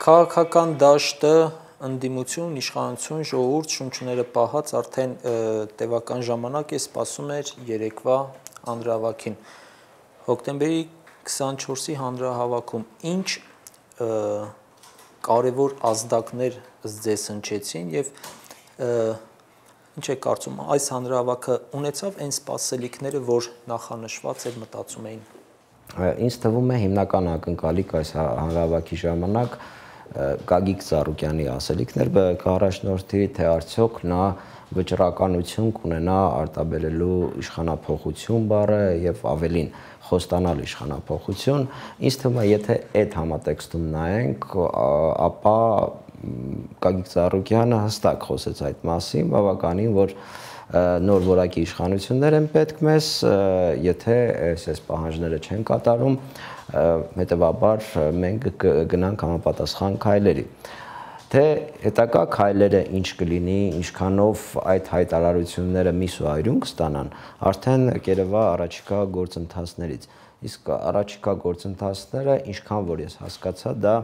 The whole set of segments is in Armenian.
Քաղաքական դաշտը, ընդդիմություն, իշխանություն, ժողովուրդ շունչները պահած արդեն տևական ժամանակ է սպասում էր երեկվա հանրահավաքին։ Հոկտեմբերի 24-ի հանրահավաքում ինչ կարևոր ազդակներ ձեզ հնչեցին եւ ինչ է կարծում այս հանրահավաքը ունեցավ այն սպասելիքները, որ նախանշված էր մտածում էին։ Ինձ թվում է հիմնական ակնկալիք այս հանրահավաքի ժամանակ Գագիկ Ծառուկյանի ասելիքներ կառաջնորդի, թե արդյոք նա վճռականություն կունենա արտաբերելու իշխանափոխություն բառը եւ ավելին խոստանալ իշխանափոխություն։ Ինձ թվում է, եթե այդ համատեքստում նայենք, ապա Գագիկ Ծառուկյանը հստակ խոսեց այդ մասին, բավականին, որ նոր որակի իշխանություններ են պետք մեզ, եթե այս պահանջները չեն կատարում, հետևաբար մենք գնանք համապատասխան քայլերի։ Թե հետագա քայլերը ինչ կլինի, ինչքանով այդ հայտարարությունները միս ու այրուն կստանան, արդեն կերևա առաջիկա գործընթացներից։ Իսկ առաջիկա գործընթացները, ինչքան որ ես հասկացա, դա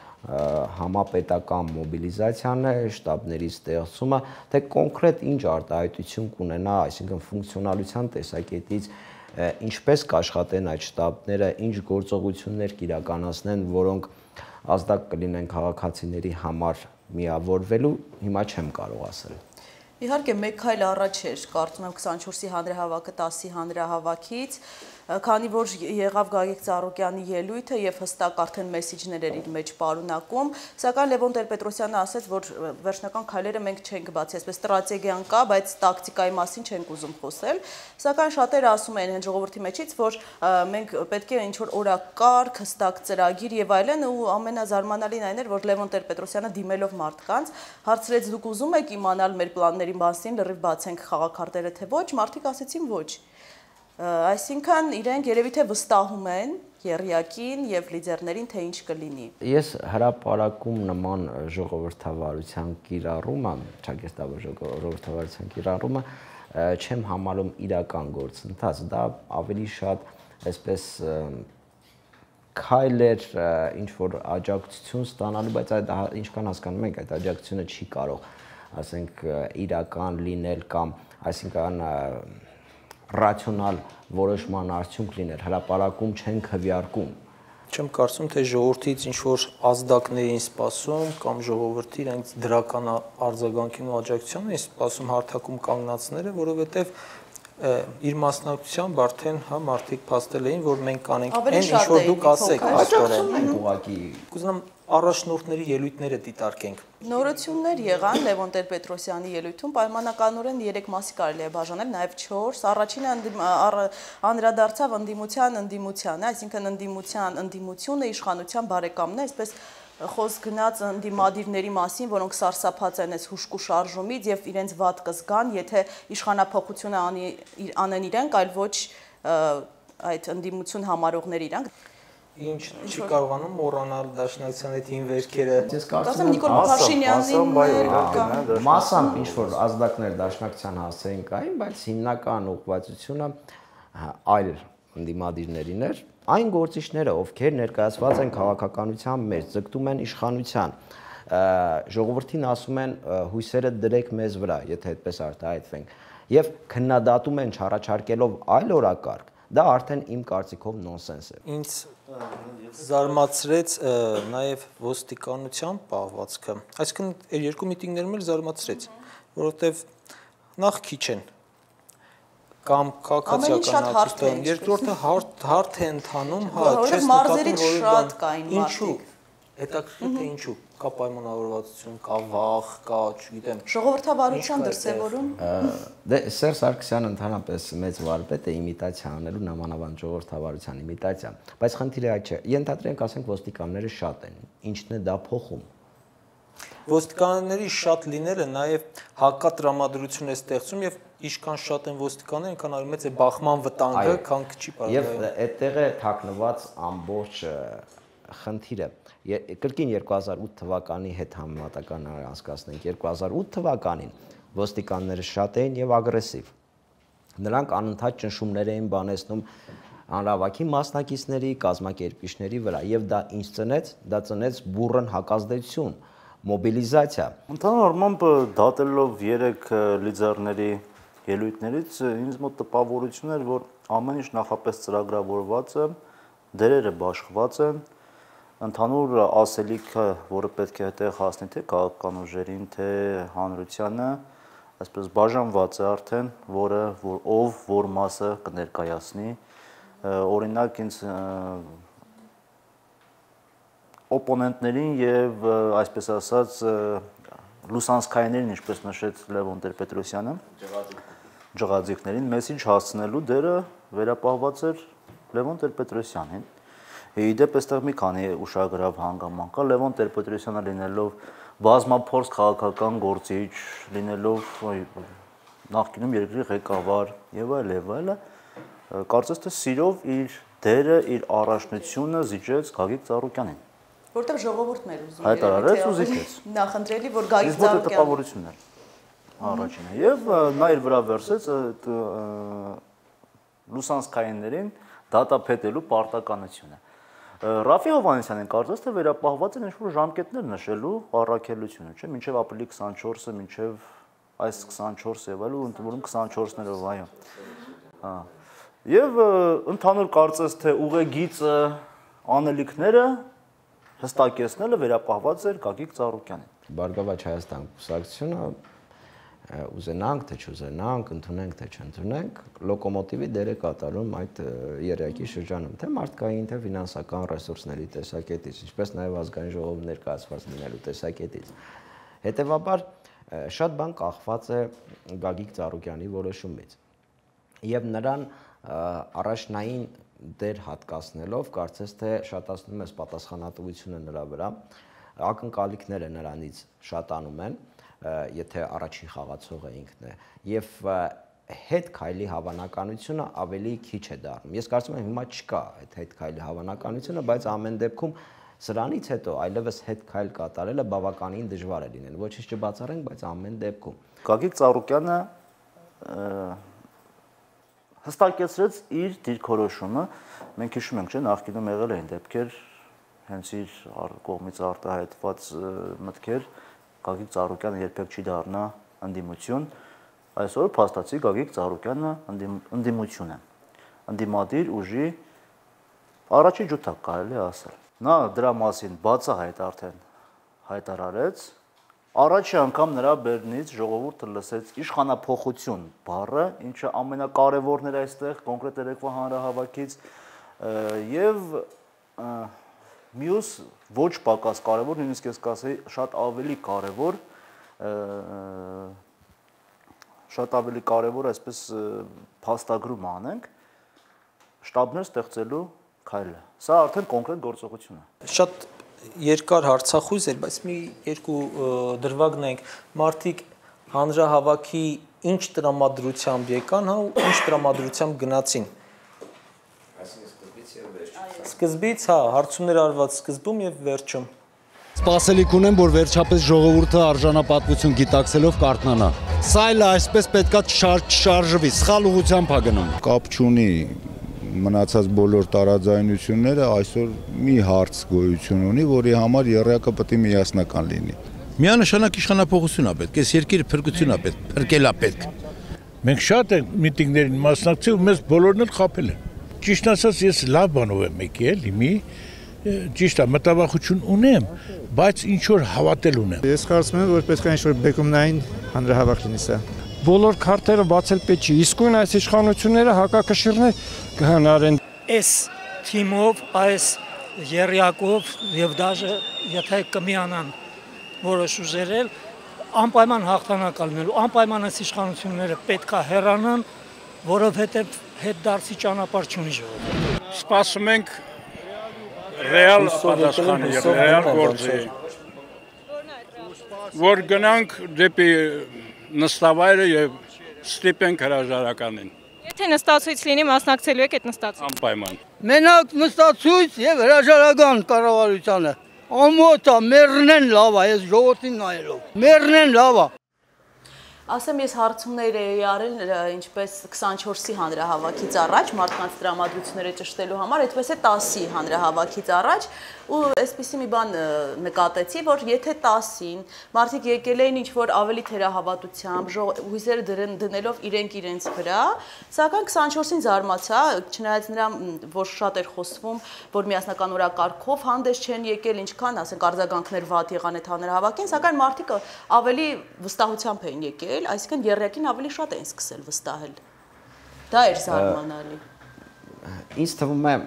համապետական մոբիլիզացիան է, շտաբների ստեղծումը, թե կոնկրետ ինչ արտահայտություն կունենա, այսինքն ֆունկցիոնալության տեսակետից ինչպես կաշխատեն այդ շտաբները, ինչ գործողություններ կիրականացնեն, որոնք ազդակ կլինեն քաղաքացիների համար միավորվելու, հիմա չեմ կարող ասել։ Իհարկե, մեկ քայլ առաջ էր, կարծում եմ 24-ի հանրահավաքը 10-ի հանրահավաքից, քանի որ եղավ Գագիկ Ծառուկյանի ելույթը եւ հստակ արդեն մեսիջներ էր իր մեջ պարունակում, սակայն Լևոն Տեր-Պետրոսյանը ասաց, որ վերջնական քայլերը մենք չենք բացի, այսպես ստրատեգիան կա, բայց տակտիկայի մասին չենք ուզում խոսել, սակայն շատերը ասում են հենց ժողովրդի մեջից, որ մենք պետք է ինչ-որ օրակարգ, հստակ ծրագիր եւ այլն, ու ամենազարմանալին այն էր, որ Լևոն Տեր-Պետրոսյանը դիմելով մարդկանց հարցրեց՝ դուք ուզում եք իմանալ մեր պլանների մասին, լրիվ բացենք խաղաքարտերը, թե ոչ, մարդիկ ասեցին ոչ։ Այսինքն իրենք երևի թե վստահում են եռյակին եւ լիդերներին, թե ինչ կլինի։ Ես հրապարակում նման ժողովրդավարության կիրառումը, ճակերտավոր ժողովրդավարության կիրառումը չեմ համարում իրական գործընթաց, դա ավելի շատ այսպես քայլ էր ինչ որ աջակցություն ստանալու, բայց այդ ինչքան հասկանում ենք, այդ աջակցությունը չի կարող, ասենք, իրական լինել կամ այսինքն ռացիոնալ որոշման արդյունք լինել, հրապարակում չեն քվեարկում։ Չեմ կարծում, թե ժողովրդից ինչ-որ ազդակներ էին սպասում կամ ժողովրդի իրենց դրական արձագանքին ու աջակցության էին սպասում հարթակում կանգնածները, որովհետև իր մասնակցությամբ արդեն մարդիկ փաստել էին, որ մենք կանենք այն ինչ որ դուք ասեք, աջակցում ենք ուղղակի։ Կուզենամ առաջնորդների ելույթները դիտարկենք։ Նորություններ եղան Լևոն Տեր-Պետրոսյանի ելույթում, պայմանականորեն 3 մասի կարելի է բաժանել, նաև 4, առաջինը անդրադարձավ ընդդիմությանը, այսինքն ընդդիմությունը իշխանության բարեկամն է, այսպես խոսք գնաց ընդդիմադիրների մասին, որոնք սարսափած են այս հուժկու շարժումից եւ իրենց վատ կզգան, եթե իշխանափոխությունը անեն իրենք, այլ ոչ այդ ընդդիմություն համարողներ իրանք։ Ինչ չի կարողանում մոռանալ Դաշնակցության այդ հին վերքերը։ Ես կարծում եմ Նիկոլ Փաշինյանին մասամբ ինչ որ ազդակներ Դաշնակցության հասցեին կային, բայց հիմնական ուղղվածությունը այլ ընդդիմադիրներին էր։ Այն գործիչները, ովքեր ներկայացված են քաղաքականության մեջ, ձգտում են իշխանության, ժողովրդին ասում են հույսերը դրեք մեզ վրա, եթե այդպես արտահայտվենք, եւ քննադատում են չառաջարկելով այլ օրակարգ, դա արդեն իմ կարծիքով նոնսենս է։ Ինձ զարմացրեց նաև ոստիկանության պահվածքը, այսինքն այդ երկու միտինգներում էլ զարմացրեց, որովհետև նախ քիչ են կամ քաղաքացիական հատուցում, երկրորդը հարթ է ընթանում, չես մարզերից շատ կային մարդիկ։ Հետաքրքիր թե ինչու, կա պայմանավորվածություն, կա վախ, կա, չգիտեմ, ժողովրդավարության դրսևորում։ Դե Սերժ Սարգսյանը ընդհանրապես մեծ վարպետ է իմիտացիա անելու, նամանավանդ ժողովրդավարության իմիտացիա, բայց խնդիրը այդ չէ։ Ենթադրենք, ասենք, ոստիկանները շատ են, ինչն է դա փոխում։ Ոստիկանների շատ լինելը նաև հակատրամադրություն է ստեղծում եւ ինչքան շատ են ոստիկաններ, այնքան ավելի մեծ է բախման վտանգը, քան չի կարող։ Եվ այդտեղ է թաքնված ամբողջ խնդիրը։ Կրկին 2008 թվականի հետ համեմատական անցկացնենք, 2008 թվականին ոստիկանները շատ էին եւ ագրեսիվ։ Նրանք անընդհատ ճնշումներ էին բանեցնում հանրավաքի մասնակիցների, կազմակերպիչների վրա եւ դա ինչ ծնեց, դա ծնեց բուրըն հակազդեցություն, մոբիլիզացիա։ Ընդհանուր առմամբ դատելով 3 լիդերների ելույթներից ինձ մոտ տպավորություն էր, որ ամեն ինչ նախապես ծրագրավորված է, դերերը բաշխված են, ընդհանուր ասելիքը, որը պետք է հետեղ հասնի թե քաղաքական ուժերին, թե հանրությանը, այսպես բաժանված է արդեն, որը ով որ մասը կներկայացնի, օրինակ ինձ օպոնենտներին եւ այսպես ասած լուսանցքայիներին, ինչպես նշեց Լևոն Տեր-Պետրոսյանը, ջղաձիկներին մեսիջ հասցնելու դերը վերապահված էր Լևոն Տեր-Պետրոսյանին։ Իդեպ այստեղ մի քանի ուշագրավ հանգաման կա, Լևոն Տեր-Պետրոսյանը լինելով բազմափորձ քաղաքական գործիչ, լինելով նախկինում երկրի ղեկավար եւ այլ, կարծես թե սիրով իր դերը, իր առաջնությունը զիջեց Գագիկ Ծառուկյանին։ Որտեղ ժողովուրդն էր ուզում հայտարարեց ու զիջեց։ Նախընտրելի, որ Գագիկ Ծառուկյանը տպավորությունն էր առաջինը եւ նա իր վրա վերցրեց լուսանցքայիններին դատապետելու պարտականությունը։ Ռաֆի Հովհաննիսյանին կարծես թե վերապահված են ինչ-որ ժամկետներ նշելու առաքելությունը, չէ՞, մինչև ապրիլի 24-ը, մինչև այս 24 եւ այլն, ընդհանուրում 24-ներով, այո։ Հա։ Եվ ընդհանուր կարծես թե ուղեգիծը, անելիքները հստակեցնելը վերապահված էր Գագիկ Ծառուկյանին։ Բարգավաճ Հայաստան կուսակցությունը ուզենանք թե չուզենանք, ընդունենք թե չընդունենք, լոկոմոտիվի դեր է կատարում այդ երեկի շրջանում, թե մարդկային, թե ֆինանսական ռեսուրսների տեսակետից, ինչպես նաև ազգային ժողովի ներկայացված լինելու տեսակետից։ Հետևաբար շատ բան կախված է Գագիկ Ծառուկյանի որոշումից։ Եվ նրան առաջնային դեր հատկացնելով, կարծես թե շատացնում է պատասխանատվությունը նրա վրա, ակնկալիքները նրանից շատանում են, եթե առաջին խաղացողը ինքն է, եւ հետ քայլի հավանականությունը ավելի քիչ է դառնում։ Ես կարծում եմ հիմա չկա այդ հետ քայլի հավանականությունը, բայց ամեն դեպքում սրանից հետո այլևս հետ քայլ կատարելը բավականին դժվար է լինել։ Ոչինչ չբացառենք, բայց ամեն դեպքում Գագիկ Ծառուկյանը հստակեցրեց իր դիրքորոշումը։ Մենք հիշում ենք, չէ՞, նախկինում եղել էին դեպքեր, հենց իր կողմից արտահայտված մտքեր Գագիկ Ծառուկյանը երբեք չի դառնա ընդդիմություն, այսօր փաստացի Գագիկ Ծառուկյանը ընդդիմություն է, ընդդիմադիր ուժի առաջի ջութակ կարելի ասել։ Նա դրա մասին բացահայտ արդեն հայտարարեց, առաջի անգամ նրա բերնից ժողովուրդը լսեց իշխանափոխություն բառը, ինչը ամենակարևորն էր այստեղ կոնկրետ երեկվա հանրահավաքից եւ մյուս ոչ պակաս կարևոր, նույնիսկ ես կասեի շատ ավելի կարևոր այսպես փաստագրում անենք շտաբներ ստեղծելու քայլը։ Սա արդեն կոնկրետ գործողություն է։ Շատ երկար հարցախույզ էր, բայց մի երկու դրվագ նայենք, մարդիկ հանրահավաքի ինչ տրամադրությամբ եկան, հա, ու ինչ տրամադրությամբ գնացին։ Սկզբից, հա, հարցումներ արված սկզբում եւ վերջում։ Սպասելիք ունեմ, որ վերջապես ժողովուրդը արժանապատվություն գիտակցելով կարթնանա։ Սա էլ այսպես պետքա չշարժվի, սխալ ուղղությամբ է գնում։ Կապ չունի մնացած բոլոր տարաձայնությունները, այսօր մի հարց գոյություն ունի, որի համար եռյակը պետք է միասնական լինի։ Միանշանակ իշխանափոխություն է պետք, այս երկիրը փրկություն է պետք, փրկել է պետք։ Մենք շատ ենք միտինգներին մասնակցել ու մեզ բոլորն էլ խաբել են։ Ճիշտ ասած, ես լավ բանով եմ եկել, մի ճիշտ է, մտավախություն ունեմ, բայց ինչ որ հավատել ունեմ։ Ես կարծում եմ, որ պետք է ինչ-որ բեկումնային հանրահավաք լինի սա։ Բոլոր քարտերը բացել պետք չի, իսկույն այս իշխանությունները հակակշիռներ կհնարեն։ Այս թիմով, այս երյակով եւ դաժե եթե կմիանան որոշ ուժերել, անպայման հաղթանակ լինելու, անպայման այս իշխանությունները պետք է հեռանան, որովհետեւ հետդարձի ճանապարհ չունի ժողովուրդը։ Սպասում ենք ռեալ պատասխանի, ռեալ գործի։ Որ գնանք դեպի նստավայրը եւ ստիպենք հրաժարականին։ Եթե նստացույց լինի, մասնակցելու եք այդ նստացույցին։ Անպայման։ Մենակ նստացույց եւ հրաժարական կառավարությանը։ Ամոթա մեռնեն լավ է, ես ժողովրդին նայելով։ Մեռնեն լավ է։ Ասեմ, ես հարցումներ էի արել, ինչպես 24-ի հանրահավաքից առաջ, մարդկանց տրամադրությունները ճշտելու համար, այդպես է 10-ի հանրահավաքից առաջ, ու այսպիսի մի բան նկատեցի, որ եթե 10-ին մարդիկ եկել էին ինչ-որ ավելի թերահավատությամբ, հույզերը դնելով իրենց վրա, սակայն 24-ին զարմացա, չնայած նրան, որ շատ էր խոսվում, որ միասնական օրակարգով հանդես չեն եկել, ինչքան, ասենք, արձագանքներ վատ եղան այդ հանրահավաքին, սակայն մարդիկ ավելի վստահությամբ էին եկել, այսինքն եռյակին ավելի շատ էին սկսել վստահել։ Դա էր զարմանալի։ Ինձ թվում է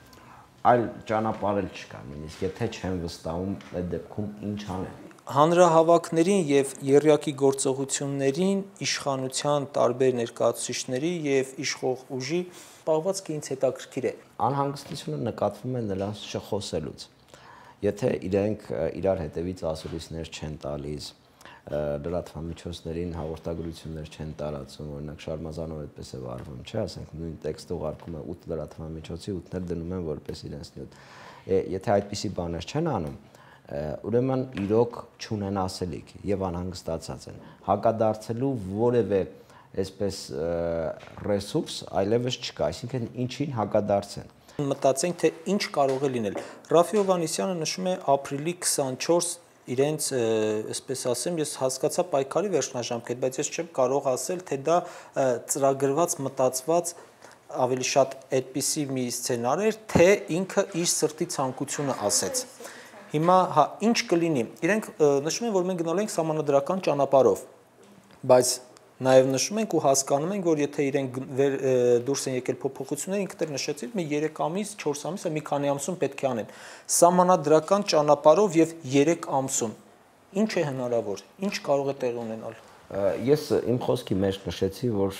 այլ ճանապարհ չկա, նույնիսկ եթե չեն վստահում այդ դեպքում ինչ անեն։ Հանրահավաքներին եւ եռյակի գործողություններին իշխանության տարբեր ներկայացուցիչների եւ իշխող ուժի պահվածքը ինձ հետաքրքիր է։ Անհանգստությունը նկատվում է նրանց չխոսելուց։ Եթե իրենք իրար հետևից ասուլիսներ չեն տալիս, լրատվամիջոցներին հաղորդագրություններ չեն տարածում, օրինակ Շարմազանով այդպես է վարվում, չէ, ասենք նույն տեքստը ուղարկում է 8 լրատվամիջոցի, 8-ներ դնում են որպես իրենց նյութ։ Եթե այդպիսի բաներ չեն անում, ուրեմն իրոք չունեն ասելիք եւ անհանգստացած են։ Հակադարձելու որևէ այսպես ռեսուրս այլևս չկա, այսինքն ինչին հակադարձեն։ Մտածենք, թե ինչ կարող է լինել։ Ռաֆի Հովհաննիսյանը նշում է ապրիլի 24 իրենց, այսպես ասեմ, ես հասկացա պայքարի վերջնաժամկետ, բայց ես չեմ կարող ասել, թե դա ծրագրված, մտածված ավելի շատ այդպիսի մի սցենար էր, թե ինքը իր սրտի ցանկությունը ասեց։ Հիմա, հա, ինչ կլինի։ Իրենք նշում են, որ մենք գնալու ենք սահմանադրական ճանապարհով, բայց նաև նշում ենք ու հասկանում ենք, որ եթե իրենք դուրս են եկել փոփոխություններ, ինքներ նշեցիք, մի 3 ամիս, 4 ամիս, մի քանի ամսում պետք է անեն։ Սահմանադրական ճանապարհով եւ 3 ամսում ինչ է հնարավոր, ինչ կարող է տեղի ունենալ։ Ես իմ խոսքի մեջ նշեցի, որ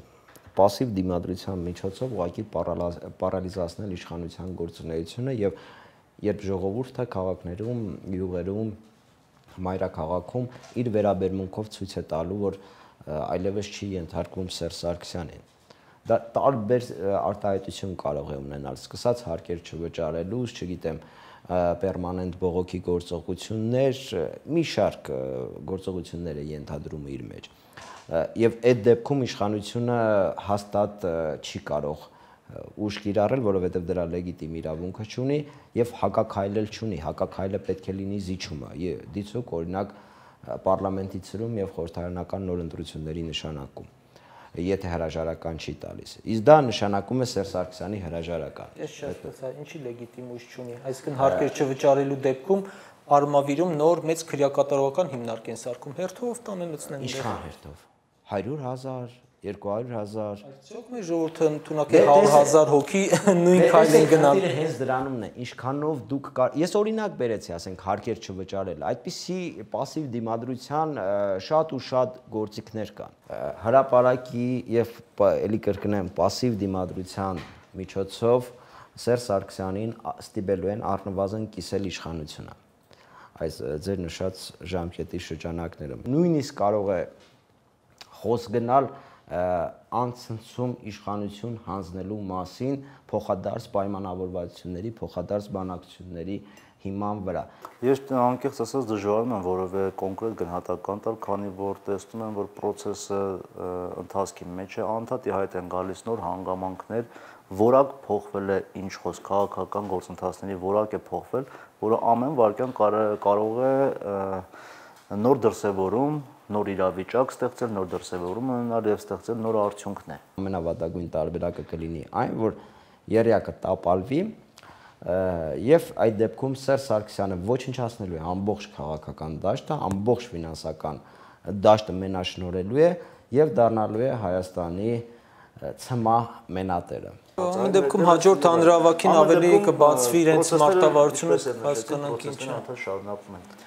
пассив դիմադրության միջոցով ուղղակի պարալիզացնել իշխանության գործունեությունը եւ երբ ժողովուրդը քաղաքներում, յուղերում, մայրաքաղաքում իր վերաբերմունքով ցույց է տալու, որ այլևս չի ենթարկվում Սերժ Սարգսյանին։ Դա տարբեր արտահայտություն կարող է ունենալ, սկսած հարկեր չվճարելուց, չգիտեմ, պերմանենտ բողոքի գործողություններ, մի շարք գործողություններ է ենթադրում իր մեջ։ Եվ այդ դեպքում իշխանությունը հաստատ չի կարող ուժ կիրառել, որովհետև դրա լեգիտիմ իրավունքը չունի եւ հակաքայլել չունի, հակաքայլը պետք է լինի զիջումը, դիցուք օրինակ պարլամենտի ցրում եւ խորհրդարանական նոր ընտրությունների նշանակում, եթե հրաժարական չի տալիս։ Իսկ դա նշանակում է Սերժ Սարգսյանի հրաժարական։ Ես շեշտեցա, ինչի լեգիտիմ ուժ չունի, այսինքն հարկեր չվճարելու դեպքում Արմավիրում նոր մեծ քրեակատարողական հիմնարկ են սարքում, հերթով տանեն լցնեն։ Ինչքան հերթով։ 100,000, 200,000։ Այսօք մեր ժողովուրդը ընդունակ է 100,000 հոգի նույն քայլին գնալ։ Հենց դրանումն է, ինչքանով դուք ես օրինակ բերեցի, ասենք հարկեր չվճարել, այդպիսի пассив դիմադրության շատ ու շատ գործիքներ կան։ Հրապարակի եւ էլի կրկնեմ, пассив դիմադրության միջոցով Սերժ Սարգսյանին ստիպելու են առնվազն կիսել իշխանությունը։ Այս ձեր նշած ժամկետի շրջանակներում նույնիսկ կարող է խոսք գնալ անցնցում իշխանություն հանձնելու մասին փոխադարձ պայմանավորվածությունների, փոխադարձ բանակցությունների հիման վրա։ Ես անկեղծ ասած դժվարում եմ որևէ կոնկրետ գնահատական տալ, քանի որ տեսնում եմ, որ process-ը ընթացքի մեջ է, անդադ ի հայտ են գալիս նոր հանգամանքներ, որակ փոխվել է ինչ խոսք, քաղաքական գործընթացների որակ է փոխվել, որը ամեն վարքյան կարող է նոր դրսևորում, նոր իրավիճակ ստեղծել, նոր դրսևորում ունենալ եւ ստեղծել նոր արդյունքներ։ Ամենավատագույն տարբերակը կլինի այն, որ երյակը տապալվի եւ այդ դեպքում Սերժ Սարգսյանը ոչնչացնելու է ամբողջ քաղաքական դաշտը, ամբողջ ֆինանսական դաշտը մենաշնորհելու է եւ դառնալու է Հայաստանի ցմահ մենատերը։ Այն դեպքում հաջորդ հանրահավաքին ավելի կբացվի իրենց մարտավարությունը, հասկանանք ինչ է։ Շարունակում ենք։